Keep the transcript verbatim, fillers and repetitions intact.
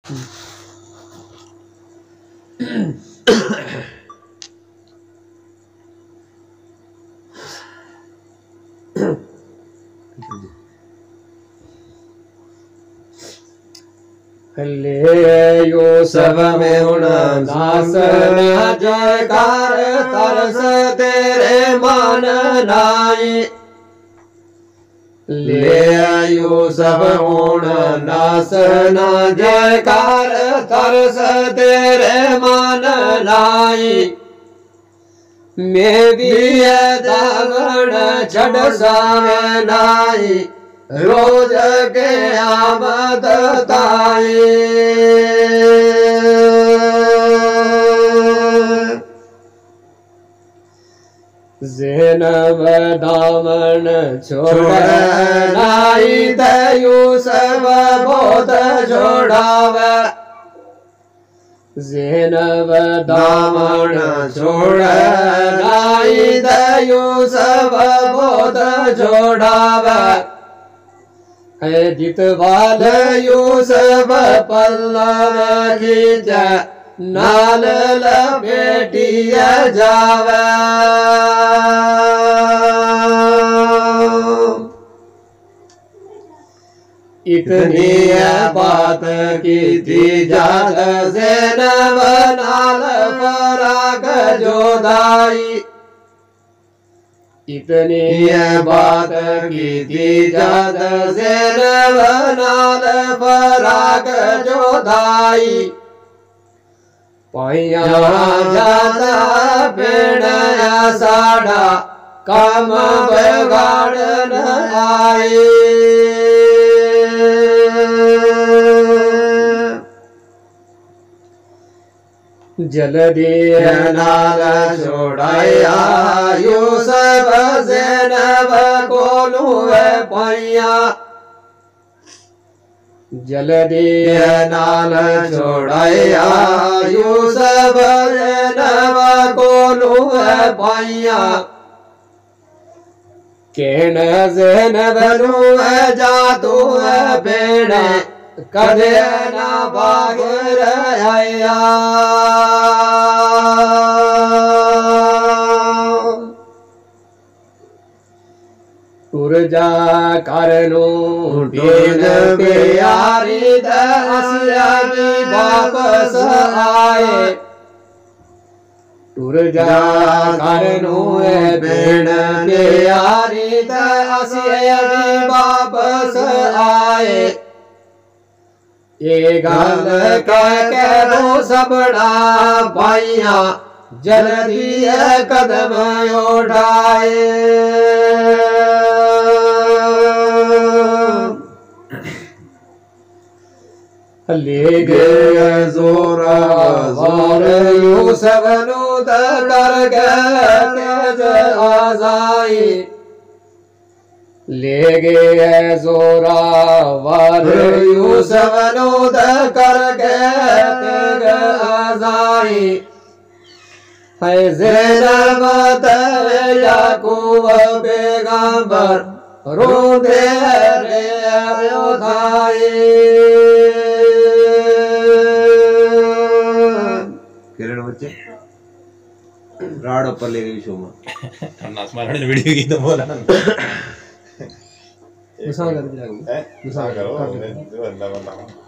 ले यूसुफ में नास न जयकार तरस तेरे मान नाई। ले यूसुफ नास न जयकार तरस तेरे मान नाई। मैं भी दागण छड़ सावे नाई रोज के आमद ताई। ज़ैनब दामन छोड़ नाई ते यूसुफ बहुत छोड़ावे। ज़ैनब दामन छोड़ नाई ते यूसुफ बहुत छोड़ावे। जितवाल यूसुफ पल्लव खींच नाल लपेटिया जावे। इतनी बात की थी जात ज़ैनब नाल फराक जोदाई। इतनी बात की थी जात ज़ैनब नाल फराक जोदाई। पाइया जाता पेड़ साड़ा काम बिगाड़न आए। जल्दी नाल छोड़ाया यूसुफ ज़ैनब कोलू पाइया। जल्दी नाल छोड़ाया यूसुफ ज़ैनब कोलू पाइया। केन ज़ैनब नू जा तू भेण कदे ना भाग रहा। टुर जा करनू ढूंढ प्यारी दसिया भी वापस आए। टुर जा करनू भेण प्यारी दसिया भी वापस आए। ये गल कह के वो सबड़ा भाइया जल्दी कदम उठाए। ले गए जोरा जोर यूसुफ नू कर तेज आजाई। ले गए जोरा वार यूसुफ नू कर तेज आजाई। है ज़ैनब याकूब पैगंबर रोंदे रे उठाए। किरण बच्चे राड ऊपर ले गई शोमा नास मारने वीडियो की तो बोला ना मिसाल कर दिया है मिसाल करो मैं जो अल्लाह वाला